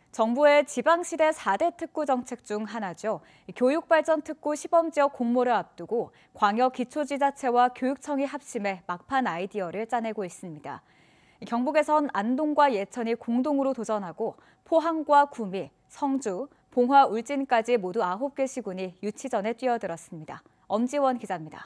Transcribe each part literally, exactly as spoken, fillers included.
정부의 지방시대 사 대 특구 정책 중 하나죠. 교육발전특구 시범지역 공모를 앞두고 광역기초지자체와 교육청이 합심해 막판 아이디어를 짜내고 있습니다. 경북에선 안동과 예천이 공동으로 도전하고 포항과 구미, 성주, 봉화, 울진까지 모두 아홉 개 시군이 유치전에 뛰어들었습니다. 엄지원 기자입니다.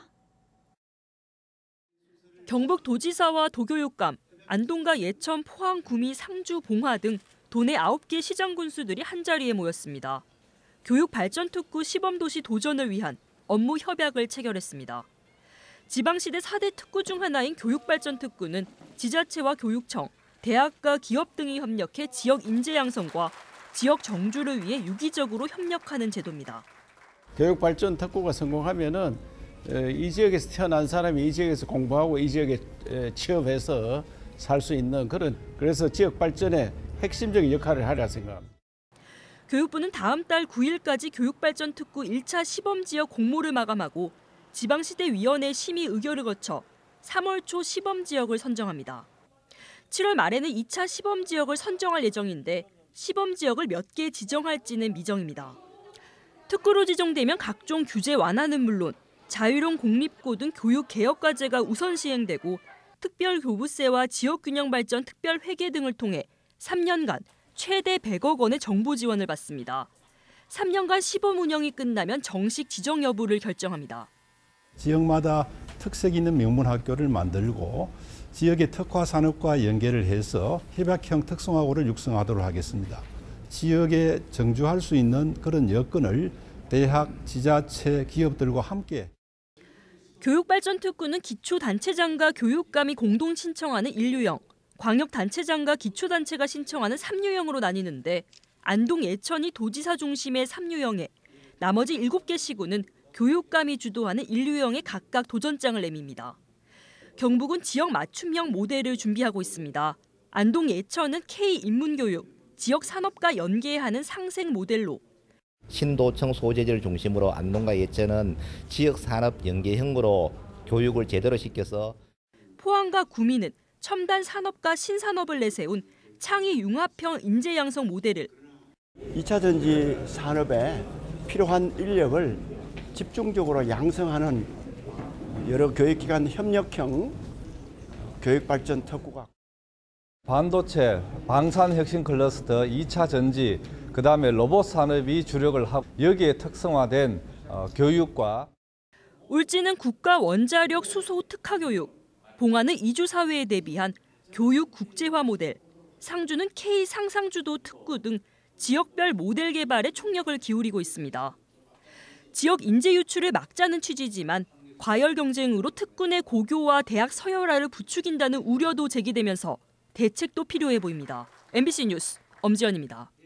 경북 도지사와 도교육감, 안동과 예천, 포항, 구미, 상주, 봉화 등 도내 아홉 개 시장 군수들이 한자리에 모였습니다. 교육발전특구 시범도시 도전을 위한 업무 협약을 체결했습니다. 지방시대 사 대 특구 중 하나인 교육발전특구는 지자체와 교육청, 대학과 기업 등이 협력해 지역 인재 양성과 지역 정주를 위해 유기적으로 협력하는 제도입니다. 교육발전특구가 성공하면은 이 지역에서 태어난 사람이 이 지역에서 공부하고 이 지역에 취업해서 살 수 있는 그런, 그래서 지역 발전에 핵심적인 역할을 하리라 생각합니다. 교육부는 다음 달 구 일까지 교육발전특구 일 차 시범지역 공모를 마감하고 지방시대위원회 심의 의결을 거쳐 삼월 초 시범지역을 선정합니다. 칠월 말에는 이 차 시범지역을 선정할 예정인데 시범지역을 몇 개 지정할지는 미정입니다. 특구로 지정되면 각종 규제 완화는 물론 자유로운 공립고 등 교육개혁과제가 우선 시행되고 특별교부세와 지역균형발전 특별회계 등을 통해 삼 년간 최대 백억 원의 정부 지원을 받습니다. 삼 년간 시범 운영이 끝나면 정식 지정 여부를 결정합니다. 지역마다 특색 있는 명문학교를 만들고 지역의 특화 산업과 연계를 해서 협약형 특성화고를 육성하도록 하겠습니다. 지역에 정주할 수 있는 그런 여건을 대학, 지자체, 기업들과 함께. 교육발전특구는 기초단체장과 교육감이 공동 신청하는 일 유형, 광역단체장과 기초단체가 신청하는 삼 유형으로 나뉘는데 안동 예천이 도지사 중심의 삼 유형에 나머지 일곱 개 시군은 교육감이 주도하는 일 유형에 각각 도전장을 내밉니다. 경북은 지역 맞춤형 모델을 준비하고 있습니다. 안동 예천은 K 인문교육, 지역 산업과 연계하는 상생 모델로 신도청 소재지를 중심으로 안동과 예천은 지역 산업 연계형으로 교육을 제대로 시켜서 포항과 구미는 첨단 산업과 신산업을 내세운 창의 융합형 인재 양성 모델을 이 차 전지 산업에 필요한 인력을 집중적으로 양성하는 여러 교육기관 협력형 교육발전 특구가 반도체, 방산혁신 클러스터, 이 차 전지, 그다음에 로봇 산업이 주력을 하고 여기에 특성화된 어, 교육과 울진은 국가 원자력 수소 특화교육, 봉화는 이주사회에 대비한 교육 국제화 모델, 상주는 K 상상주도 특구 등 지역별 모델 개발에 총력을 기울이고 있습니다. 지역 인재 유출을 막자는 취지지만 과열 경쟁으로 특구 내 고교와 대학 서열화를 부추긴다는 우려도 제기되면서 대책도 필요해 보입니다. 엠비씨 뉴스 엄지연입니다.